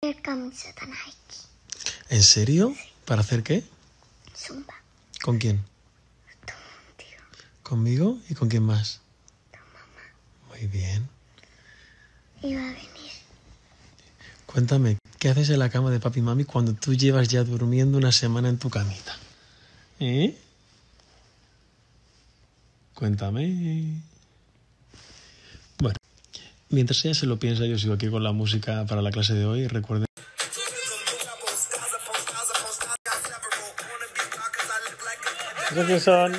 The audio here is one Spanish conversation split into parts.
hacer camiseta Nike. ¿En serio? ¿Para hacer qué? Zumba. ¿Con quién? Contigo. ¿Conmigo? ¿Y con quién más? Tu mamá. Muy bien. Iba a venir. Cuéntame, ¿qué haces en la cama de papi y mami cuando tú llevas ya durmiendo una semana en tu camita? ¿Eh? Cuéntame. Bueno, mientras ella se lo piensa, yo sigo aquí con la música para la clase de hoy. Recuerden. ¿Qué son?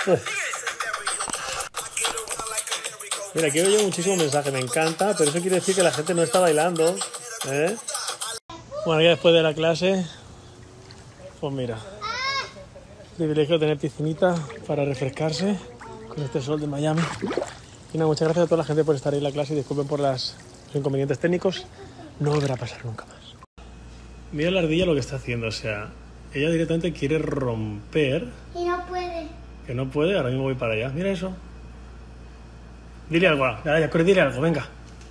Mira, aquí oye muchísimo mensaje, me encanta, pero eso quiere decir que la gente no está bailando, ¿eh? Bueno, ya después de la clase, pues mira, privilegio tener piscinita para refrescarse con este sol de Miami. Y nada, muchas gracias a toda la gente por estar ahí en la clase y disculpen por los inconvenientes técnicos. No volverá a pasar nunca más. Mira la ardilla lo que está haciendo, o sea, ella directamente quiere romper. Y no puede. Que no puede, ahora mismo voy para allá. Mira eso. Dile algo, ya, corre, dile algo, venga.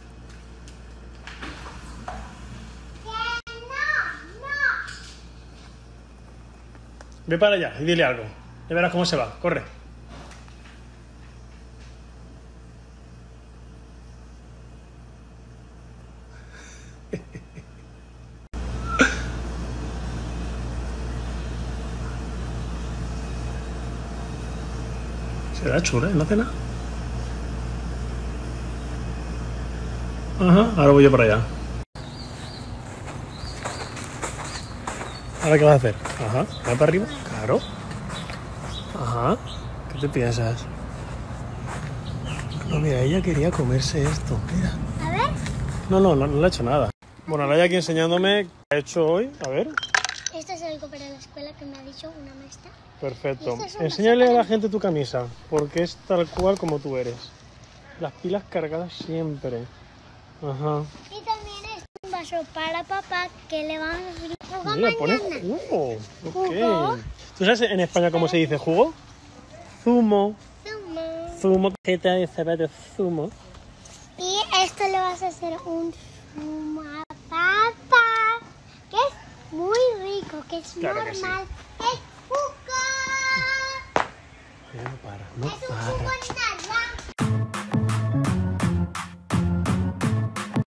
Ve para allá y dile algo. Ya verás cómo se va, corre. Será chula, ¿no hace nada? Ajá, ahora voy yo para allá. ¿Ahora qué vas a hacer? Ajá, va para arriba, claro. Ajá, ¿qué te piensas? No, mira, ella quería comerse esto, mira. A ver. No le ha hecho nada. Bueno, ahora ya aquí enseñándome qué ha hecho hoy, a ver. Esto es algo para la escuela que me ha dicho una maestra. Perfecto. Estas son Enséñale a las la gente tu camisa, porque es tal cual como tú eres. Las pilas cargadas siempre. Ajá. Y también es un vaso para papá que le vamos a hacer jugo Mira, pone mañana. jugo. ¿Jugo? Ok. ¿Tú sabes en España cómo se dice jugo? Zumo. Zumo. Zumo. ¿Qué te dice de zumo? Y esto le vas a hacer un zumo a papá, que es muy rico, que es Claro que normal. Es jugo. No para, no Es un para. jugo